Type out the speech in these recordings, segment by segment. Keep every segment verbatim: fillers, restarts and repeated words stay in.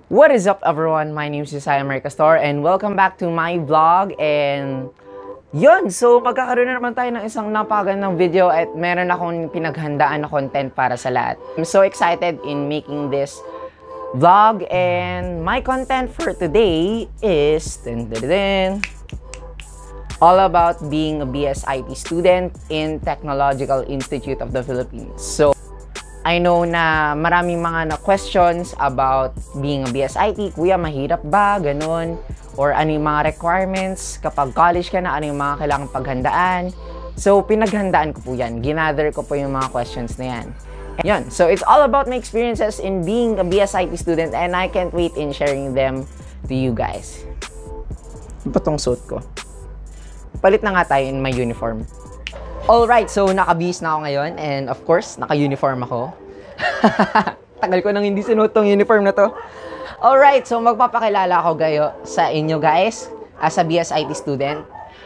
What is up everyone? My name is JosiahDoesTech and welcome back to my vlog. And yun, so magkakaroon na naman tayo ng isang napakagandang video at meron akong pinaghandaan na content para sa lahat. I'm so excited in making this vlog, and my content for today is dun, dun, dun, all about being a B S I T student in Technological Institute of the Philippines. So I know na maraming mga na questions about being a B S I T. Kuya, mahirap ba? Ganun. Or ano yung mga requirements kapag college ka na? Ano yung mga kailangang paghandaan? So, pinaghandaan ko po yan. Ginather ko po yung mga questions na yan. And yun. So, it's all about my experiences in being a B S I T student, and I can't wait in sharing them to you guys. Ano ba tong suit ko? Palit na nga tayo in my uniform. Alright, so nakabihis na ako ngayon, and of course, naka-uniform ako. Tagal ko nang hindi sinuot tong uniform na to. Alright, so magpapakilala ako gayo sa inyo guys as a B S I T student.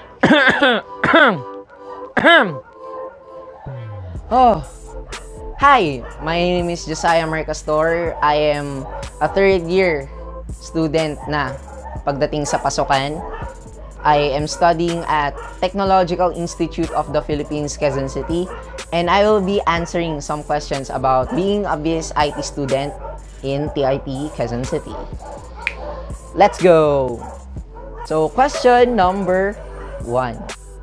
Oh, hi, my name is JosiahDoesTech. I am a third year student na pagdating sa pasukan. I am studying at Technological Institute of the Philippines, Quezon City, and I will be answering some questions about being a B S I T student in T I P, Quezon City. Let's go! So, question number one.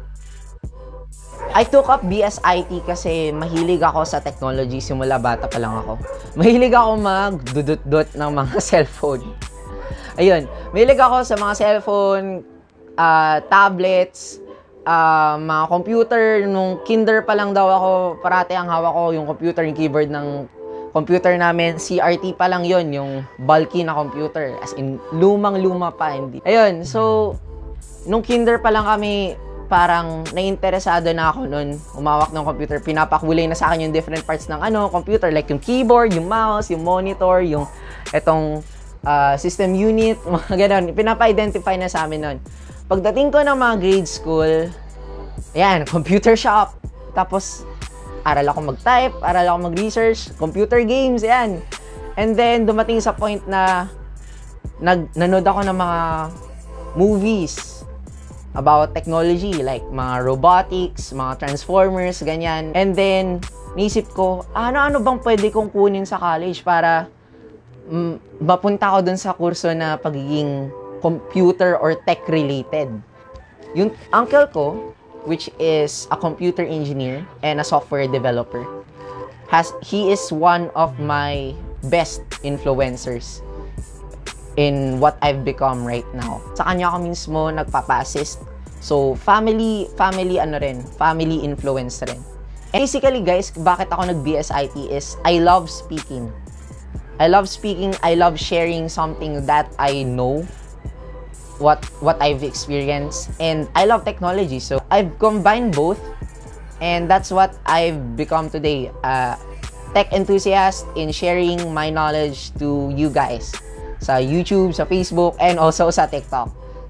I took up B S I T kasi mahilig ako sa technology simula bata pa lang ako. Mahilig ako mag-dudut-dut ng mga cellphone. Ayun, mahilig ako sa mga cellphone, Uh, tablets, uh, mga computer. Nung kinder pa lang daw ako, parati ang hawak ko yung computer, yung keyboard ng computer namin. C R T pa lang yon, yung bulky na computer. As in, lumang-luma pa. Hindi. Ayun, so, nung kinder pa lang kami, parang nainteresado na ako nun. Umawak ng computer, pinapakulay na sa akin yung different parts ng ano, computer. Like yung keyboard, yung mouse, yung monitor, yung etong uh, system unit, mga ganun. Pinapa-identify na sa amin nun. Pagdating ko ng mga grade school, ayan, computer shop. Tapos, aral ako mag-type, aral ako mag-research, computer games, ayan. And then, dumating sa point na nag nanood ako ng mga movies about technology, like mga robotics, mga transformers, ganyan. And then, naisip ko, ano-ano bang pwede kong kunin sa college para mm, mapunta ko dun sa kurso na pagiging computer or tech related. Yung uncle ko, which is a computer engineer and a software developer, has he is one of my best influencers in what I've become right now. Sa kanya ako mismo nagpapa-assist. So family family ano rin, family influence rin. And basically guys, bakit ako nag-B S I T is I love speaking. I love speaking, I love sharing something that I know, what what I've experienced, and I love technology, so I've combined both, and that's what I've become today, a tech enthusiast in sharing my knowledge to you guys sa YouTube, sa Facebook, and also sa TikTok.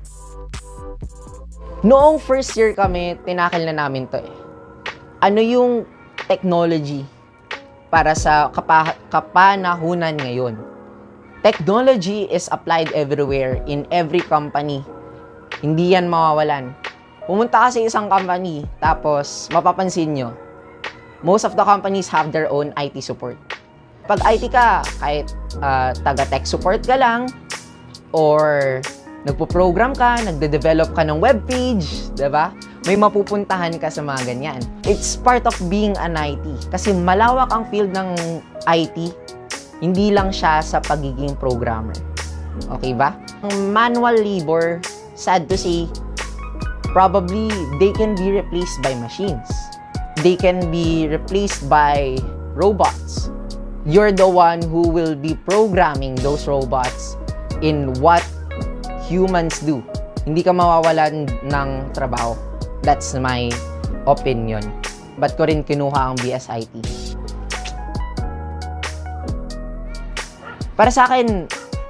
Noong first year kami, tinakil na namin to eh. Ano yung technology para sa kapa kapanahunan ngayon? Technology is applied everywhere, in every company. Hindi yan mawawalan. Pumunta ka sa isang company, tapos mapapansin nyo, most of the companies have their own I T support. Pag I T ka, kahit uh, taga-tech support ka lang, or nagpo-program ka, nagde-develop ka ng webpage, diba? May mapupuntahan ka sa mga ganyan. It's part of being an I T. Kasi malawak ang field ng I T. Hindi lang siya sa pagiging programmer. Okay ba? Ang manual labor, sad to say, probably they can be replaced by machines. They can be replaced by robots. You're the one who will be programming those robots in what humans do. Hindi ka mawawalan ng trabaho. That's my opinion. Ba't ko rin kinuha ang B S I T? Para sa akin,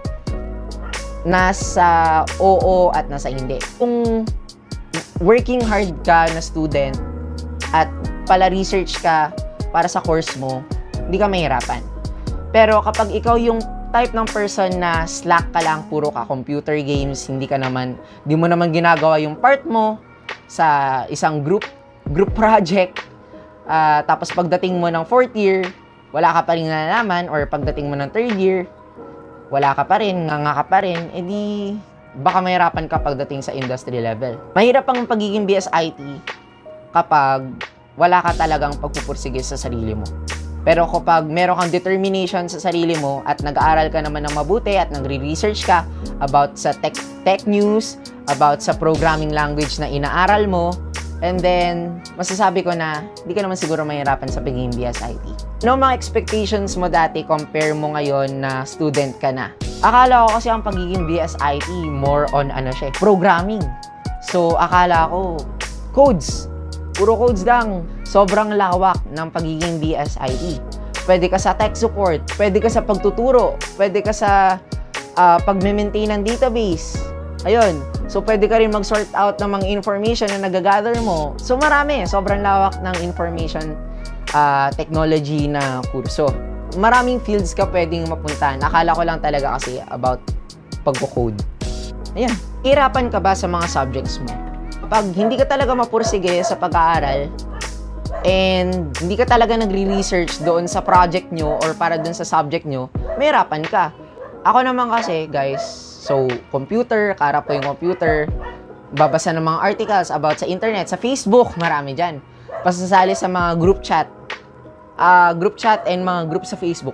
nasa oo at nasa hindi. Kung working hard ka na student at pala research ka para sa course mo, hindi ka mahirapan. Pero kapag ikaw yung type ng person na slack ka lang, puro ka computer games, hindi ka naman, di mo naman ginagawa yung part mo sa isang group, group project, uh, tapos pagdating mo ng fourth year, wala ka pa rin nalalaman, or pagdating mo ng third year, wala ka pa rin, nga nga ka pa rin, edi baka mahirapan ka pagdating sa industry level. Mahirap ang pagiging B S I T kapag wala ka talagang pagpupursige sa sarili mo. Pero kapag meron kang determination sa sarili mo at nag-aaral ka naman ng mabuti at nagre-research ka about sa tech, tech news, about sa programming language na inaaral mo, and then masasabi ko na hindi ka naman siguro mahirapan sa pagiging B S I T. Ano mga expectations mo dati compare mo ngayon na student ka na? Akala ko kasi ang pagiging B S I T more on ano siya, programming. So akala ko codes. Puro codes lang. Sobrang lawak ng pagiging B S I T. Pwede ka sa tech support, pwede ka sa pagtuturo, pwede ka sa uh, pag-maintain ng database. Ayun. So, pwede ka rin mag-sort out ng mga information na nagagather mo. So, marami. Sobrang lawak ng information uh, technology na kurso. Maraming fields ka pwedeng mapuntahan. Akala ko lang talaga kasi about pagko-code. Ayan. Hirapan ka ba sa mga subjects mo? Kapag hindi ka talaga mapursige sa pag-aaral, and hindi ka talaga nagre-research doon sa project nyo or para doon sa subject nyo, mahirapan ka. Ako naman kasi, guys, so, computer, karap ko yung computer, babasa ng mga articles about sa internet, sa Facebook, marami dyan. Pasasali sa mga group chat, uh, group chat and mga group sa Facebook.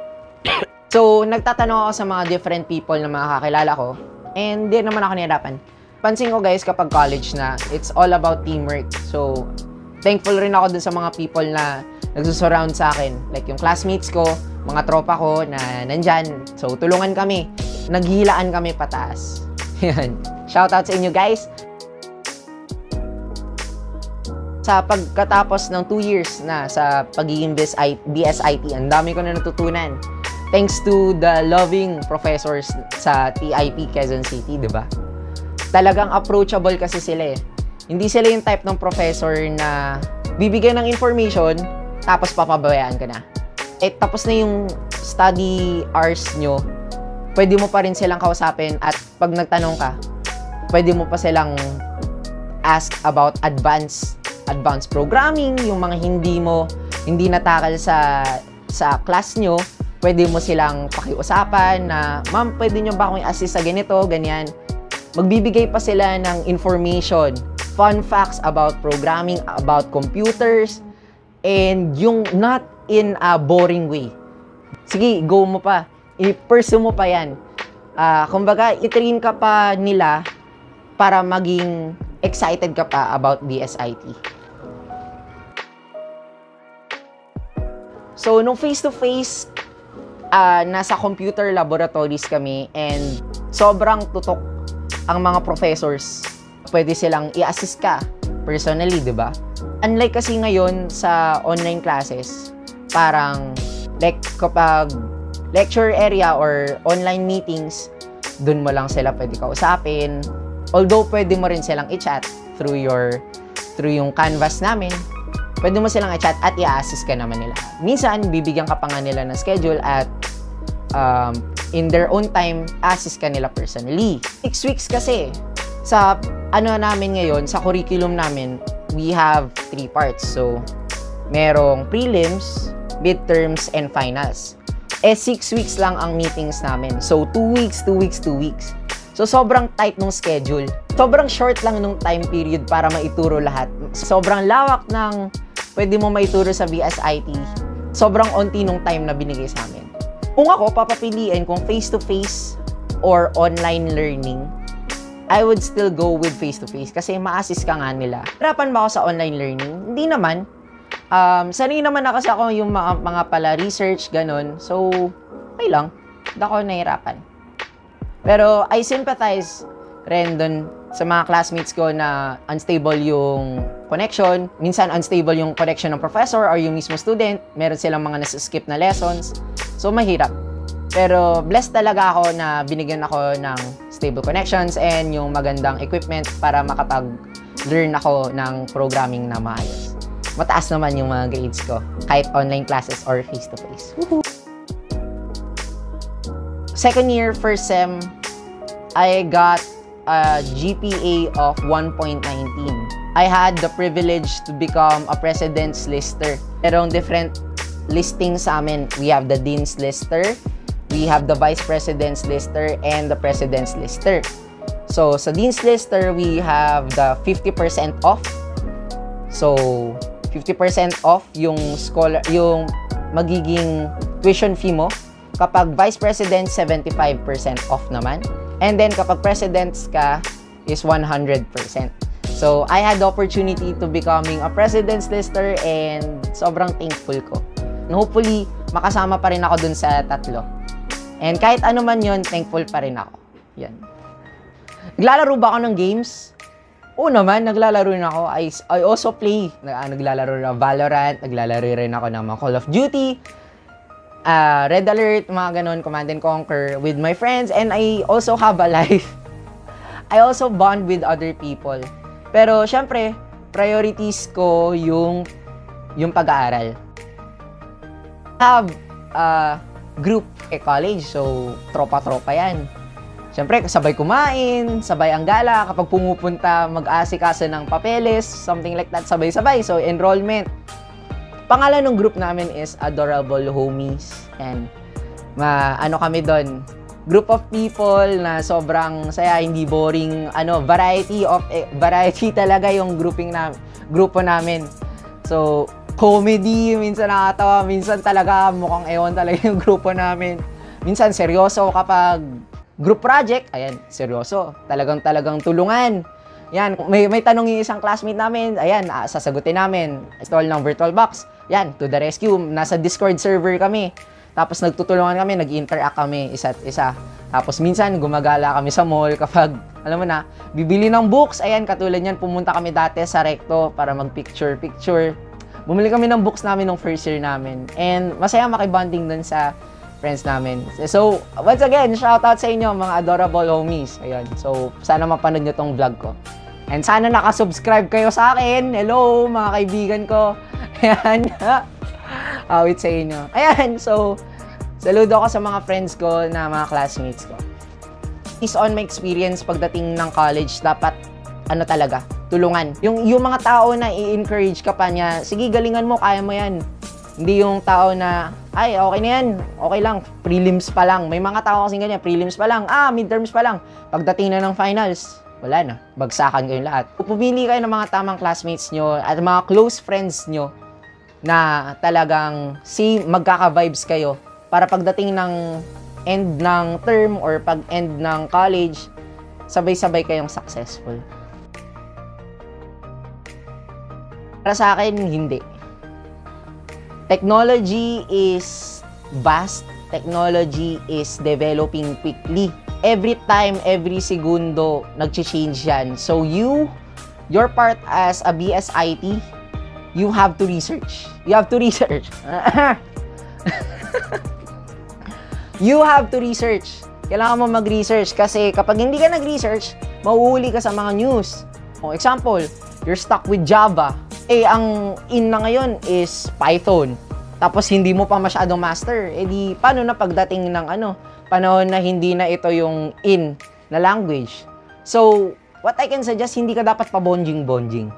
So, nagtatanong ako sa mga different people na mga kakilala ko, and di naman ako nahirapan. Pansin ko, guys, kapag college na, it's all about teamwork. So, thankful rin ako dun sa mga people na nagsusurround sa akin. Like yung classmates ko, mga tropa ko na nandyan. So, tulungan kami. Naghihilaan kami pataas. Yan. Shoutout sa inyo, guys. Sa pagkatapos ng two years na sa pagiging B S I T, ang dami ko na natutunan. Thanks to the loving professors sa T I P Quezon City, di ba? Talagang approachable kasi sila eh. Hindi sila yung type ng professor na bibigyan ng information, tapos papabayaan ka na. Eh, tapos na yung study hours nyo, pwede mo pa rin silang kausapin at pag nagtanong ka, pwede mo pa silang ask about advanced, advanced programming, yung mga hindi mo, hindi natakal sa, sa class nyo, pwede mo silang pakiusapan na, ma'am, pwede nyo ba akong assist sa ganito, ganyan. Magbibigay pa sila ng information, fun facts about programming, about computers, and yung not in a boring way. Sige, go mo pa. I-pursue mo pa yan. Uh, kumbaga, itrain ka pa nila para maging excited ka pa about B S I T. So, nung face-to-face, uh, nasa computer laboratories kami and sobrang tutok ang mga professors. Pwede silang i-assist ka personally, di ba? Unlike kasi ngayon sa online classes, parang like kapag lecture area or online meetings, dun mo lang sila pwede kausapin. Although pwede mo rin silang i-chat through your through yung canvas namin. Pwede mo silang i-chat at i-assist ka naman nila. Minsan, bibigyan ka pa nga nila ng schedule at um, in their own time, assist ka nila personally. Six weeks kasi, sa ano namin ngayon, sa curriculum namin, we have three parts. So, merong prelims, midterms, and finals. Eh, six weeks lang ang meetings namin. So, two weeks, two weeks, two weeks. So, sobrang tight nung schedule. Sobrang short lang nung time period para maituro lahat. Sobrang lawak ng pwede mo maituro sa B S I T. Sobrang onti nung time na binigay sa amin. Kung ako, papapiliin kung face-to-face or online learning, I would still go with face-to-face kasi ma-assist ka nga nila. Hirapan ba ako sa online learning? Hindi naman. Um, sanay naman na kasi ako yung mga, mga pala research, ganun. So, okay lang. Hindi ako nahirapan. Pero I sympathize rin dun sa mga classmates ko na unstable yung connection. Minsan unstable yung connection ng professor or yung mismo student. Meron silang mga nasa-skip na lessons. So, mahirap. Pero blessed talaga ako na binigyan ako ng stable connections and yung magandang equipment para makapag-learn ako ng programming na maayos. Mataas naman yung mga grades ko, kahit online classes or face-to-face. second year, first sem, I got a G P A of one point one nine. I had the privilege to become a president's lister. Merong different listings sa amin. We have the dean's lister, we have the vice president's lister, and the president's lister. So, sa dean's lister, we have the fifty percent off. So, fifty percent off yung scholar, yung magiging tuition fee mo. Kapag vice president, seventy-five percent off naman. And then, kapag presidents ka, is one hundred percent. So, I had the opportunity to becoming a president's lister and sobrang thankful ko. And hopefully, makasama pa rin ako dun sa tatlo. And kahit ano man yun, thankful pa rin ako. Yan. Naglalaro ba ako ng games? Oo naman, naglalaro rin ako. I, I also play. Naglalaro ng Valorant, naglalaro rin ako ng mga Call of Duty, uh, Red Alert, mga ganun, Command and Conquer with my friends. And I also have a life. I also bond with other people. Pero, syempre, priorities ko yung, yung pag-aaral. I have a group eh, college, so tropa-tropa yan. Syempre, sabay kumain, sabay ang gala, kapag pumupunta, mag-aasikaso ng papeles, something like that, sabay-sabay. So, enrollment. Pangalan ng group namin is Adorable Homies. And, ma ano kami doon, group of people na sobrang saya, hindi boring, ano, variety of eh, variety talaga yung grouping na grupo namin. So, comedy, minsan nakakatawa, minsan talaga mukhang ewan talaga yung grupo namin. Minsan seryoso kapag group project, ayan, seryoso. Talagang talagang tulungan. Yan, may may tanong yung isang classmate namin, ayan, ah, sasagutin namin. Install ng virtual box. Yan, to the rescue. Nasa Discord server kami. Tapos nagtutulungan kami, nag-interact kami isa't isa. Tapos minsan gumagala kami sa mall kapag, alam mo na, bibili ng books. Ayan, katulad yan, pumunta kami dati sa Recto para mag-picture-picture. Bumili kami ng books namin nung first year namin. And masaya makibonding dun sa friends namin. So, once again, shoutout sa inyo mga adorable homies. Ayan, so sana mapanood nyo tong vlog ko. And sana nakasubscribe kayo sa akin. Hello, mga kaibigan ko. Ayan. Awit sa inyo. Ayan, so, saludo ako sa mga friends ko na mga classmates ko. Based on my experience pagdating ng college, dapat, ano talaga, tulungan. Yung, yung mga tao na i-encourage ka pa niya, sige, galingan mo, kaya mo yan. Hindi yung tao na, ay, okay na yan, okay lang, prelims pa lang. May mga tao kasing ganyan, prelims pa lang, ah, midterms pa lang. Pagdating na ng finals, wala na, bagsakan kayong lahat. Pumili kayo ng mga tamang classmates nyo at mga close friends nyo na talagang same, magkaka-vibes kayo para pagdating ng end ng term or pag-end ng college, sabay-sabay kayong successful. Para sa akin, hindi. Technology is vast. Technology is developing quickly. Every time, every segundo, nag-change yan. So you, your part as a B S I T, you have to research. You have to research. You have to research. Kailangan mo mag-research kasi kapag hindi ka nag-research, mahuhuli ka sa mga news. For example, you're stuck with Java. Eh, ang in na ngayon is Python. Tapos hindi mo pa masyadong master. Eh di, paano na pagdating ng ano, panahon na hindi na ito yung in na language. So, what I can suggest, hindi ka dapat pa-bonjing-bonjing.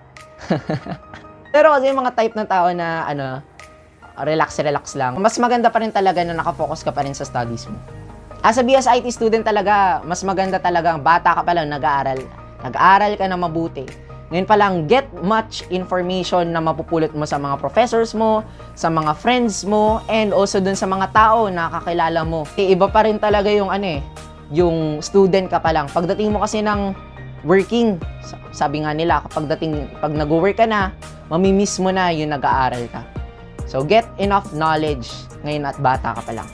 Pero kasi yung mga type ng tao na ano, relax-relax lang, mas maganda pa rin talaga na nakafocus ka pa rin sa studies mo. As a B S I T student talaga, mas maganda talaga, bata ka pa lang, nag-aaral. Nag-aaral ka na mabuti. Ngayon pa lang, get much information na mapupulot mo sa mga professors mo, sa mga friends mo, and also dun sa mga tao na kakilala mo. E, iba pa rin talaga yung ano eh, yung student ka pa lang. Pagdating mo kasi ng working, sabi nga nila, kapag dating, pag nag-work ka na, mamimiss mo na yung nag-aaral ka. So, get enough knowledge ngayon at bata ka pa lang.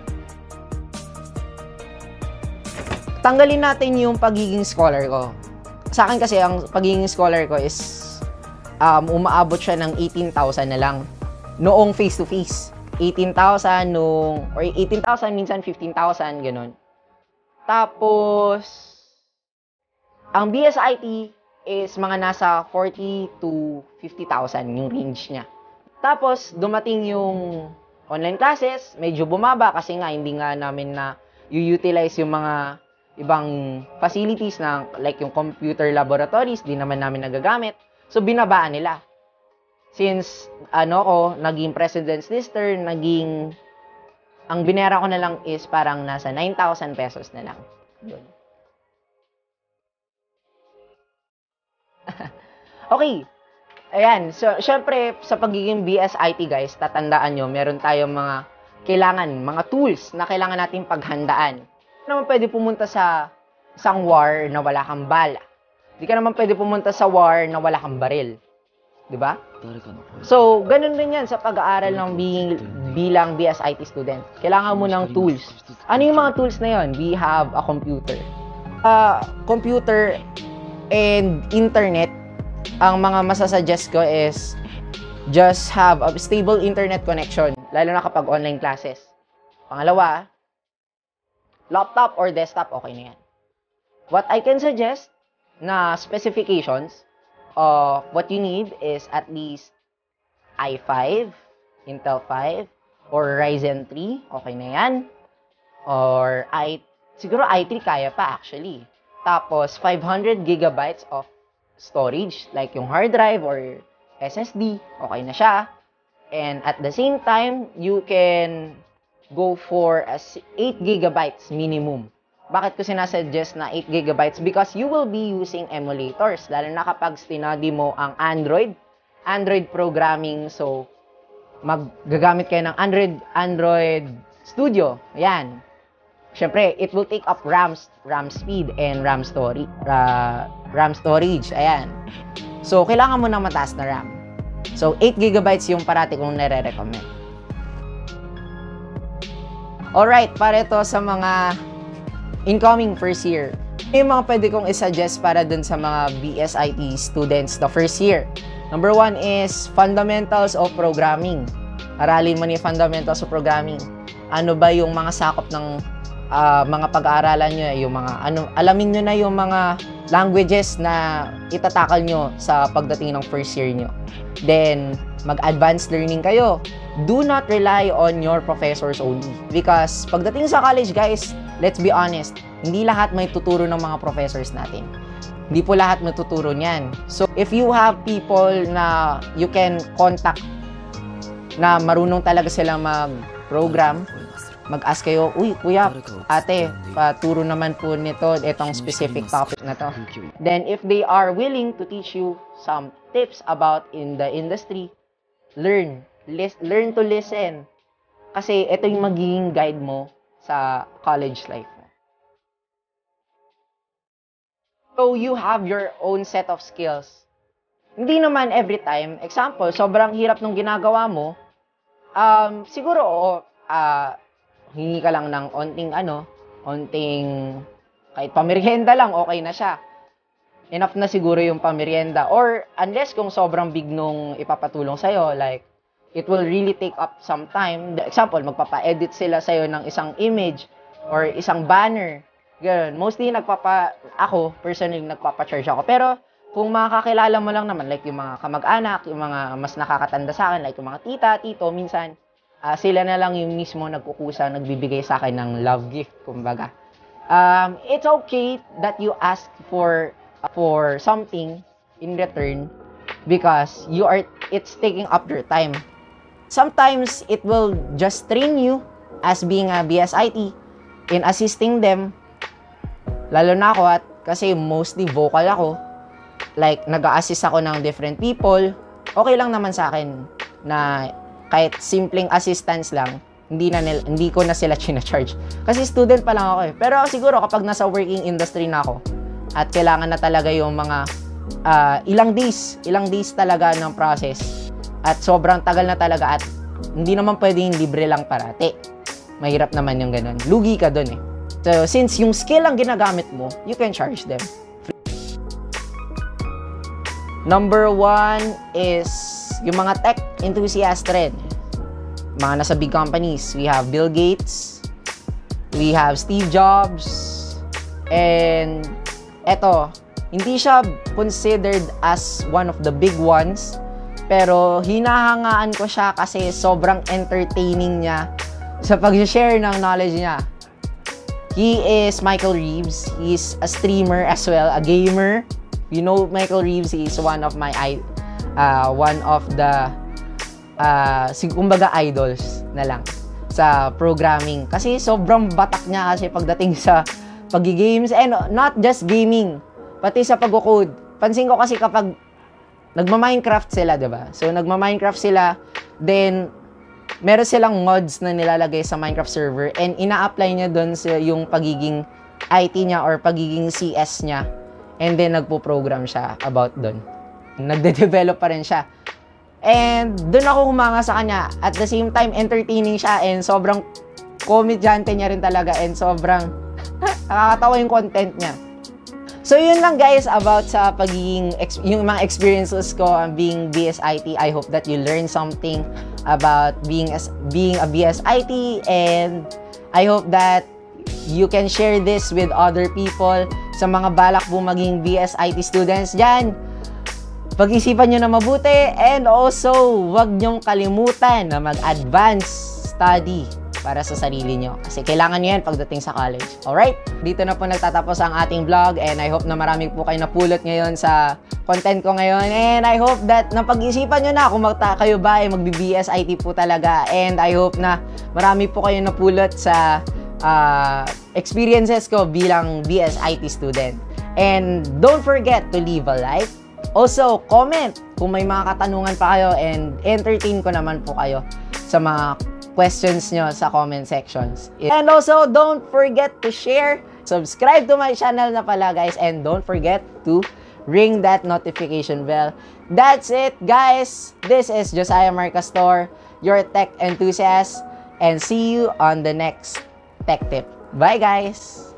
Tanggalin natin yung pagiging scholar ko. Sa akin kasi, ang pagiging scholar ko is um, umaabot siya ng eighteen thousand na lang. Noong face-to-face. eighteen thousand noong, or eighteen thousand, minsan fifteen thousand, ganun. Tapos, ang B S I T is mga nasa forty to fifty thousand yung range niya. Tapos, dumating yung online classes, medyo bumaba kasi nga hindi nga namin na you utilize yung mga ibang facilities na like yung computer laboratories, di naman namin nagagamit. So, binabaan nila. Since, ano ko, naging president's lister, naging, ang binera ko na lang is parang nasa nine thousand pesos na lang. Yun. Okay. Ayan. So, syempre, sa pagiging B S I T, guys, tatandaan nyo, meron tayong mga kailangan, mga tools na kailangan natin paghandaan. Hindi naman pwede pumunta sa isang war na wala kang bala. Hindi ka naman pwede pumunta sa war na wala kang baril. Diba? So, ganun din yan sa pag-aaral ng being, bilang B S I T student. Kailangan mo ng tools. Ano yung mga tools na yun? We have a computer. Uh, computer and internet, ang mga masasuggest ko is just have a stable internet connection, lalo na kapag online classes. Pangalawa, laptop or desktop, okay na yan. What I can suggest na specifications of what you need is at least i five, Intel five, or Ryzen three, okay na yan. Or I, siguro i three kaya pa actually. Tapos, five hundred gigabytes of storage, like yung hard drive or S S D, okay na siya. And at the same time, you can go for a eight gigabytes minimum. Bakit ko sinasuggest na eight gigabytes? Because you will be using emulators, lalo na kapag study mo ang Android, Android programming. So, maggagamit kayo ng Android, Android Studio. Ayan. Siyempre, it will take up RAM, RAM speed and RAM story, uh, RAM storage. Ayan. So, kailangan mo ng mataas na RAM. So, eight gigabytes yung parati kong nare-recommend. Alright, para ito sa mga incoming first year. Yung mga pwede kong isuggest para dun sa mga B S I T students the first year. Number one is fundamentals of programming. Aralin mo ni fundamentals of programming. Ano ba yung mga sakop ng uh, mga pag-aaralan nyo, yung mga, ano, alamin nyo na yung mga languages na itatakal nyo sa pagdating ng first year nyo. Then, mag-advanced learning kayo. Do not rely on your professors only. Because pagdating sa college, guys, let's be honest, hindi lahat may tuturo ng mga professors natin. Hindi po lahat matuturo niyan. So, if you have people na you can contact na marunong talaga sila mag-program, mag-ask kayo, uy, kuya, ate, paturo naman po nito, itong specific topic na to. Then, if they are willing to teach you some tips about in the industry, learn. Lis- learn to listen. Kasi ito yung magiging guide mo sa college life mo. So, you have your own set of skills. Hindi naman every time. Example, sobrang hirap nung ginagawa mo, um, siguro, oo, uh, hingi ka lang ng onting ano, onting, kahit pamerienda lang, okay na siya. Enough na siguro yung pamerienda. Or, unless kung sobrang big nung ipapatulong sa'yo, like, it will really take up some time. The example, magpapa-edit sila sa'yo ng isang image or isang banner. Ganun. Mostly, nagpapa, ako, personally, nagpapa-charge ako. Pero, kung makakakilala mo lang naman, like yung mga kamag-anak, yung mga mas nakakatanda sa akin, like yung mga tita, tito, minsan, uh, sila na lang yung mismo nagkukusa, nagbibigay sa akin ng love gift, kumbaga. Um, it's okay that you ask for for something in return because you are it's taking up your time. Sometimes it will just train you as being a B S I T in assisting them. Lalo na ako at kasi mostly vocal ako. Like, nag-a-assist ako ng different people. Okay lang naman sa akin na kahit simpleng assistance lang, hindi, na nila, hindi ko na sila china-charge. Kasi student pa lang ako eh. Pero siguro kapag nasa working industry na ako at kailangan na talaga yung mga uh, ilang days, ilang days talaga ng process at sobrang tagal na talaga at hindi naman pwedeng libre lang parati. Mahirap naman yung ganun. Lugi ka dun eh. So, since yung skill ang ginagamit mo, you can charge them. Number one is yung mga tech enthusiast rin. Mga nasa big companies. We have Bill Gates. We have Steve Jobs. And eto, hindi siya considered as one of the big ones. Pero hinahangaan ko siya kasi sobrang entertaining niya sa pag-share ng knowledge niya. He is Michael Reeves. He's a streamer as well, a gamer. You know Michael Reeves, he is one of my uh, one of the uh, kumbaga idols na lang sa programming. Kasi sobrang batak niya kasi pagdating sa pag-games, and not just gaming, pati sa pag-code. Pansin ko kasi kapag nagma-Minecraft sila, diba? So, nagma-Minecraft sila, then, meron silang mods na nilalagay sa Minecraft server, and ina-apply niya doon sa yung pagiging I T niya or pagiging C S niya, and then, nagpo-program siya about doon. Nagde-develop pa rin siya. And, doon ako humanga sa kanya. At the same time, entertaining siya, and sobrang komedyante niya rin talaga, and sobrang nakakatawa yung content niya. So, yun lang guys about sa pagiging, yung mga experiences ko on being B S I T. I hope that you learn something about being, as, being a B S I T, and I hope that you can share this with other people. Sa mga balak po maging B S I T students dyan, pag-isipan nyo na mabuti, and also, huwag nyong kalimutan na mag-advance study para sa sarili nyo. Kasi kailangan nyo yan pagdating sa college. Alright? Dito na po nagtatapos ang ating vlog, and I hope na marami po kayo napulot ngayon sa content ko ngayon, and I hope that napag-isipan nyo na kung magta kayo ba ay mag-B S I T po talaga, and I hope na marami po kayo napulot sa uh, experiences ko bilang B S I T student. And don't forget to leave a like. Also, comment kung may mga katanungan pa kayo, and entertain ko naman po kayo sa mga questions nyo sa comment sections. And also, don't forget to share, subscribe to my channel na pala guys, and don't forget to ring that notification bell. That's it guys! This is Josiah Marcastor, your tech enthusiast, and see you on the next tech tip. Bye guys!